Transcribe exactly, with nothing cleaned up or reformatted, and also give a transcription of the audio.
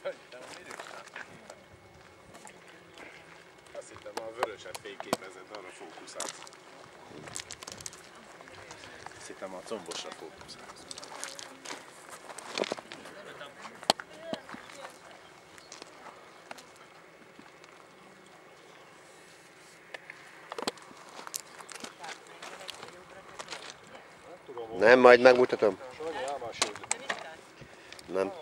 Azt hittem, a vöröset fényképezett, arra fókuszálsz. Azt hittem, a combosra fókuszálsz. Nem, majd megmutatom. Nem.